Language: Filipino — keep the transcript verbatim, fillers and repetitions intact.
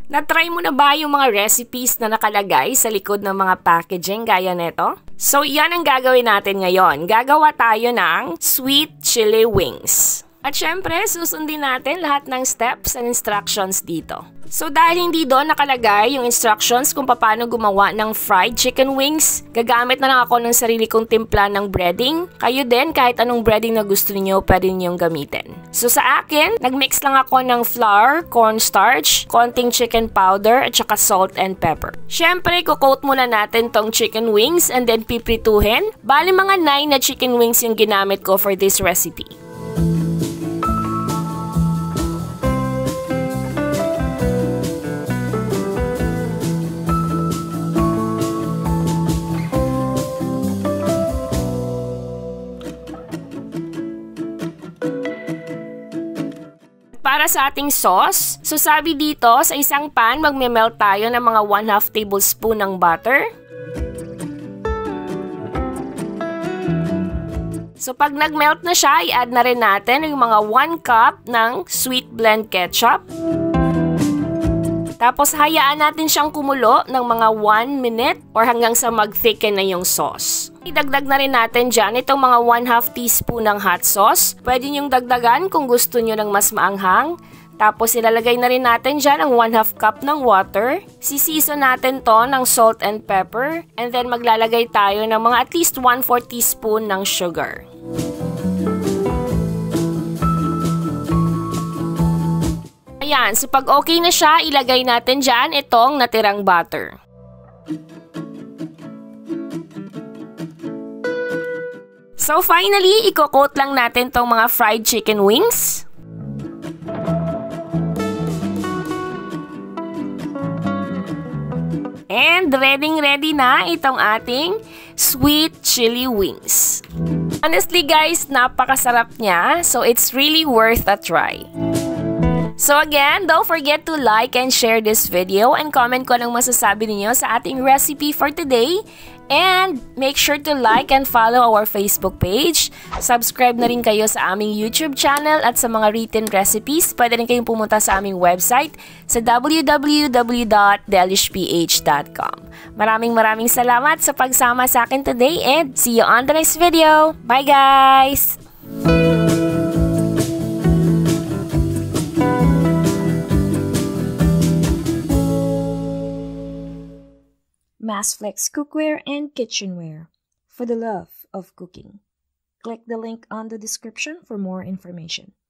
Na-try mo na ba yung mga recipes na nakalagay sa likod ng mga packaging gaya nito? So, yan ang gagawin natin ngayon. Gagawa tayo ng sweet chili wings. At syempre, susundin natin lahat ng steps and instructions dito. So dahil hindi doon nakalagay yung instructions kung paano gumawa ng fried chicken wings, gagamit na lang ako ng sarili kong timpla ng breading. Kayo din, kahit anong breading na gusto niyo, pwede niyong gamitin. So sa akin, nagmix lang ako ng flour, cornstarch, konting chicken powder, at saka salt and pepper. Syempre, kukoat muna natin tong chicken wings and then piprituhin. Bali mga nine na chicken wings yung ginamit ko for this recipe. Para sa ating sauce, so sabi dito, sa isang pan, magme-melt tayo ng mga one half tablespoon ng butter. So pag nag-melt na siya, i-add na rin natin yung mga one cup ng sweet blend ketchup. Tapos hayaan natin siyang kumulo ng mga one minute or hanggang sa mag-thicken na yung sauce. Idagdag na rin natin dyan itong mga one half teaspoon ng hot sauce. Pwede nyong dagdagan kung gusto nyo ng mas maanghang. Tapos ilalagay na rin natin dyan ang one half cup ng water. Sisiso natin to ng salt and pepper. And then maglalagay tayo ng mga at least one fourth teaspoon ng sugar. Ayan, so pag okay na siya, ilagay natin dyan itong natirang butter. So finally, i-coat lang natin tong mga fried chicken wings. And ready-ready na itong ating sweet chili wings. Honestly guys, napakasarap niya. So it's really worth a try. So again, don't forget to like and share this video and comment ko anong masasabi niyo sa ating recipe for today. And make sure to like and follow our Facebook page. Subscribe na rin kayo sa aming YouTube channel at sa mga written recipes. Pwede rin kayong pumunta sa aming website sa w w w dot delish p h dot com. Maraming maraming salamat sa pagsama sa akin today and see you on the next video. Bye guys! Massflex cookware and kitchenware for the love of cooking. Click the link on the description for more information.